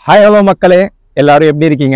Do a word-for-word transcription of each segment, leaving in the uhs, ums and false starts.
Hi hello மக்களே, எல்லாரும் எப்படி இருக்கீங்க?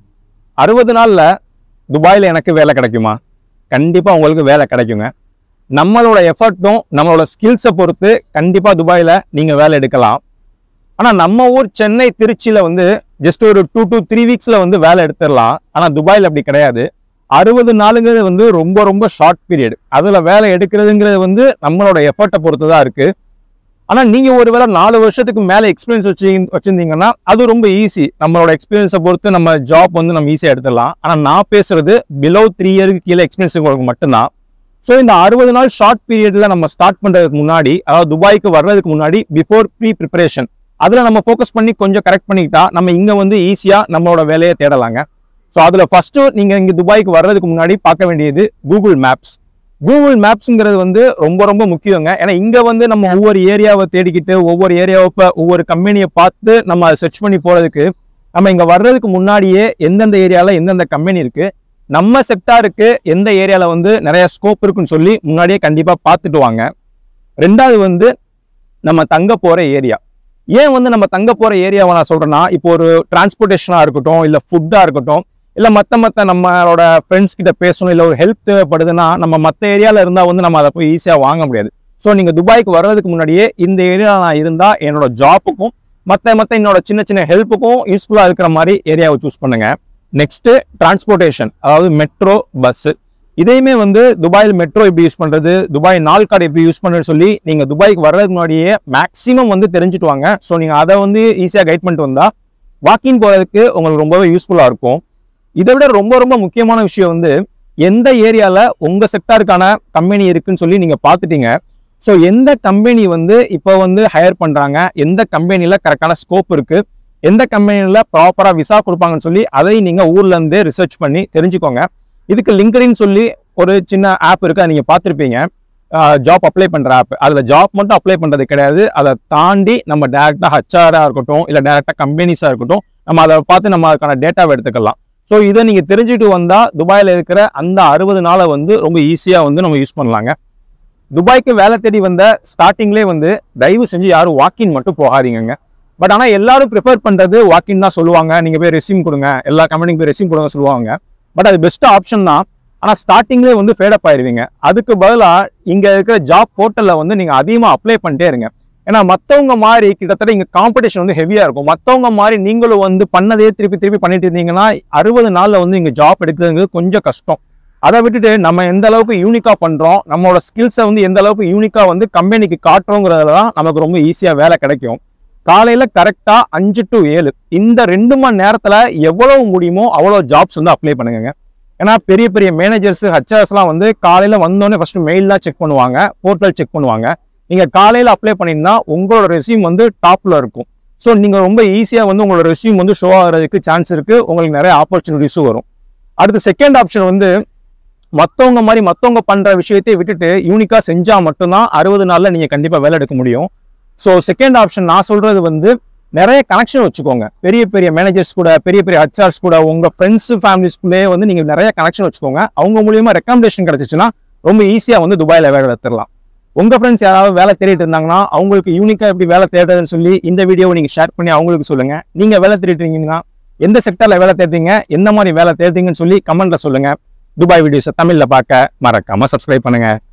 அறுபது நாள்ல துபாயில் எனக்கு வேலை கிடைக்குமா? கண்டிப்பா உங்களுக்கு வேலை கிடைக்குங்க. நம்மளோட எஃபர்ட்டும் நம்மளோட ஸ்கில்ஸை பொறுத்து கண்டிப்பா துபாயில நீங்க வேலை எடுக்கலாம். ஆனா நம்ம ஊர் சென்னை திருச்சியில வந்து ஜஸ்ட் ஒரு டூ டு த்ரீ வீக்ஸ்ல வந்து வேலை எடுத்துடலாம். ஆனா துபாயில் அப்படி கிடையாது. அறுபது நாளுங்கிறது வந்து ரொம்ப ரொம்ப ஷார்ட் பீரியட். அதுல வேலை எடுக்கிறதுங்கிறது வந்து நம்மளோட எஃபர்ட்டை பொறுத்து தான் இருக்கு. ஆனா நீங்க ஒருவேளை நாலு வருஷத்துக்கு மேல எக்ஸ்பீரியன்ஸ் வச்சு வச்சிருந்தீங்கன்னா அது ரொம்ப ஈஸி. நம்மளோட எக்ஸ்பீரியன்ஸை பொறுத்து நம்ம ஜாப் வந்து நம்ம ஈஸியா எடுத்துடலாம். ஆனா நான் பேசுறது பிலோ த்ரீ இயருக்கு கீழே எக்ஸ்பீரியன்ஸ் உங்களுக்கு மட்டும்தான். ஸோ இந்த அறுபது நாள் ஷார்ட் பீரியட்ல நம்ம ஸ்டார்ட் பண்றதுக்கு முன்னாடி, அதாவது துபாய்க்கு வர்றதுக்கு முன்னாடி பிஃபோர் ப்ரீ ப்ரிப்பரேஷன், அதுல நம்ம ஃபோக்கஸ் பண்ணி கொஞ்சம் கரெக்ட் பண்ணிக்கிட்டா நம்ம இங்க வந்து ஈஸியா நம்மளோட வேலையை தேடலாங்க. ஸோ அதுல ஃபர்ஸ்ட் நீங்க இங்க துபாய்க்கு வர்றதுக்கு முன்னாடி பார்க்க வேண்டியது கூகுள் மேப்ஸ். கூகுள் மேப்ஸ்ங்கிறது வந்து ரொம்ப ரொம்ப முக்கியங்க. ஏன்னா இங்க வந்து நம்ம ஒவ்வொரு ஏரியாவை தேடிக்கிட்டு ஒவ்வொரு ஏரியாவை ஒவ்வொரு கம்பெனியை பார்த்து நம்ம அதை சர்ச் பண்ணி போறதுக்கு, நம்ம இங்க வர்றதுக்கு முன்னாடியே எந்தெந்த ஏரியால எந்தெந்த கம்பெனி இருக்கு, நம்ம செக்டாருக்கு எந்த ஏரியால வந்து நிறைய ஸ்கோப் இருக்குன்னு சொல்லி முன்னாடியே கண்டிப்பா பார்த்துட்டு வாங்க. ரெண்டாவது வந்து நம்ம தங்க போற ஏரியா. ஏன் வந்து நம்ம தங்க போற ஏரியாவை நான் சொல்றேன்னா, இப்போ ஒரு டிரான்ஸ்போர்டேஷனா இருக்கட்டும், இல்ல ஃபுட்டா இருக்கட்டும், இல்லை மற்ற மற்ற நம்மளோட ஃப்ரெண்ட்ஸ் கிட்ட பேசணும், இல்லை ஒரு ஹெல்ப் தேவைப்படுதுன்னா நம்ம மற்ற ஏரியாவில் இருந்தால் வந்து நம்ம அதை போய் ஈஸியாக வாங்க முடியாது. ஸோ நீங்கள் துபாய்க்கு வர்றதுக்கு முன்னாடியே இந்த ஏரியாவில் நான் இருந்தால் என்னோட ஜாப்புக்கும் மற்ற மற்ற என்னோட சின்ன சின்ன ஹெல்ப்புக்கும் யூஸ்ஃபுல்லாக இருக்கிற மாதிரி ஏரியாவை சூஸ் பண்ணுங்க. நெக்ஸ்ட்டு டிரான்ஸ்போர்ட்டேஷன், அதாவது மெட்ரோ, பஸ்ஸு. இதையுமே வந்து துபாயில் மெட்ரோ எப்படி யூஸ் பண்ணுறது, துபாய் நாள் கார்டு எப்படி யூஸ் பண்ணுறதுன்னு சொல்லி நீங்கள் துபாய்க்கு வர்றதுக்கு முன்னாடியே மேக்ஸிமம் வந்து தெரிஞ்சுட்டு வாங்க. ஸோ நீங்கள் அதை வந்து ஈஸியாக கைட் பண்ணிட்டு வந்தால் வாக்கிங் போகிறதுக்கு உங்களுக்கு ரொம்பவே யூஸ்ஃபுல்லாக இருக்கும். இதை விட ரொம்ப ரொம்ப முக்கியமான விஷயம் வந்து எந்த ஏரியால உங்க செக்டாருக்கான கம்பெனி இருக்குன்னு சொல்லி நீங்க பார்த்துட்டீங்க. ஸோ எந்த கம்பெனி வந்து இப்போ வந்து ஹையர் பண்றாங்க, எந்த கம்பெனில கரெக்டான ஸ்கோப் இருக்கு, எந்த கம்பெனில ப்ராப்பரா விசா கொடுப்பாங்கன்னு சொல்லி அதை நீங்க ஊர்ல இருந்தே ரிசர்ச் பண்ணி தெரிஞ்சுக்கோங்க. இதுக்கு லிங்க்டின் சொல்லி ஒரு சின்ன ஆப் இருக்கு, அதை நீங்க பார்த்துருப்பீங்க. ஜாப் அப்ளை பண்ற ஆப். அதுல ஜாப் மட்டும் அப்ளை பண்றது கிடையாது, அதை தாண்டி நம்ம டேரக்டா ஹெச்ஆரா இருக்கட்டும், இல்லை டேரக்டா கம்பெனிஸா இருக்கட்டும், நம்ம அதை பார்த்து நம்ம அதுக்கான டேட்டாவை எடுத்துக்கலாம். ஸோ இதை நீங்கள் தெரிஞ்சுட்டு வந்தால் துபாயில் இருக்கிற அந்த அறுபது நாளை வந்து ரொம்ப ஈஸியாக வந்து நம்ம யூஸ் பண்ணலாங்க. துபாய்க்கு வேலை தேடி வந்த ஸ்டார்டிங்லேயே வந்து தயவு செஞ்சு யாரும் வாக்கின் மட்டும் போகாதீங்க. பட் ஆனால் எல்லாரும் ப்ரிஃபர் பண்ணுறது வாக்கின் தான் சொல்லுவாங்க. நீங்கள் போய் ரெஸ்யூம் கொடுங்க, எல்லா கம்பெனிக்கு போய் ரெஸ்யூம் கொடுங்க சொல்லுவாங்க. பட் அது பெஸ்ட் ஆப்ஷன் தான். ஆனால் ஸ்டார்டிங்லேயே வந்து ஃபேடப் ஆயிடுவீங்க. அதுக்கு பதிலாக இங்கே இருக்கிற ஜாப் போர்ட்டலில் வந்து நீங்கள் அதிகமாக அப்ளை பண்ணிட்டே இருங்க. ஏன்னா மற்றவங்க மாதிரி கிட்டத்தட்ட இங்கே காம்படிஷன் வந்து ஹெவியாக இருக்கும். மற்றவங்க மாதிரி நீங்களும் வந்து பண்ணதே திருப்பி திருப்பி பண்ணிட்டு இருந்தீங்கன்னா அறுபது நாளில் வந்து இங்கே ஜாப் எடுக்கிறதுங்கிறது கொஞ்சம் கஷ்டம். அதை விட்டுட்டு நம்ம எந்த அளவுக்கு யூனிக்காக பண்ணுறோம், நம்மளோட ஸ்கில்ஸை வந்து எந்த அளவுக்கு யூனிக்காக வந்து கம்பெனிக்கு காட்டுறோங்கிறதுல தான் நமக்கு ரொம்ப ஈஸியாக வேலை கிடைக்கும். காலையில் கரெக்டாக அஞ்சு டு ஏழு இந்த ரெண்டு மணி நேரத்தில் எவ்வளவு முடியுமோ அவ்வளோ ஜாப்ஸ் வந்து அப்ளை பண்ணுங்க. ஏன்னா பெரிய பெரிய மேனேஜர்ஸ், ஹெச்ஆர்ஸ்லாம் வந்து காலையில் வந்தோடனே ஃபர்ஸ்ட் மெயில் தான் செக் பண்ணுவாங்க, போர்ட்டல் செக் பண்ணுவாங்க. நீங்க காலையில அப்ளை பண்ணிருந்தா உங்களோட ரெஸ்யூம் வந்து டாப்ல இருக்கும். ஸோ நீங்க ரொம்ப ஈஸியா வந்து உங்களோட ரெஸ்யூம் வந்து ஷோ ஆகிறதுக்கு சான்ஸ் இருக்கு. உங்களுக்கு நிறைய ஆப்பர்ச்சுனிட்டிஸும் வரும். அடுத்து செகண்ட் ஆப்ஷன் வந்து மற்றவங்க மாதிரி மற்றவங்க பண்ற விஷயத்தை விட்டுட்டு யூனிக்கா செஞ்சா மட்டும்தான் அறுபது நாள்ல நீங்க கண்டிப்பா வேலை எடுக்க முடியும். ஸோ செகண்ட் ஆப்ஷன் நான் சொல்றது வந்து நிறைய கனெக்ஷன் வச்சுக்கோங்க. பெரிய பெரிய மேனேஜர்ஸ் கூட, பெரிய பெரிய ஹெச்ஆர்ஸ் கூட, உங்க ஃப்ரெண்ட்ஸ் ஃபேமிலிஸ்குள்ளே வந்து நீங்க நிறைய கனெக்ஷன் வச்சுக்கோங்க. அவங்க மூலியமா ரெக்கமெண்டேஷன் கிடைச்சிச்சுன்னா ரொம்ப ஈஸியா வந்து துபாயில வேலை எடுத்துடலாம். உங்க ஃப்ரெண்ட்ஸ் யாராவது வேலை தேடிட்டு இருந்தாங்கன்னா அவங்களுக்கு யூனிக்கா எப்படி வேலை தேடுறதுன்னு சொல்லி இந்த வீடியோவை நீங்க ஷேர் பண்ணி அவங்களுக்கு சொல்லுங்க. நீங்க வேலை தேடிட்டு இருக்கீங்கன்னா எந்த செக்டர்ல வேலை தேடுறீங்க, எந்த மாதிரி வேலை தேடுறீங்கன்னு சொல்லி கமெண்ட்ல சொல்லுங்க. துபாய் வீடியோஸை தமிழ்ல பார்க்க மறக்காம சப்ஸ்கிரைப் பண்ணுங்க.